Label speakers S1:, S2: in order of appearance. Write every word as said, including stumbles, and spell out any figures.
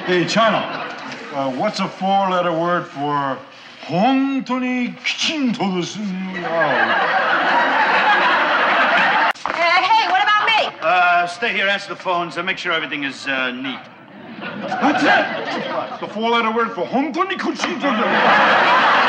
S1: Hey, Chano, uh, what's a four-letter word for 혼돈이 귀신 도둑이야?
S2: Uh, hey, what about me?
S3: Uh, stay here, answer the phones, and make sure everything is uh, neat.
S1: That's it. The four-letter word for 혼돈이 귀신 도둑.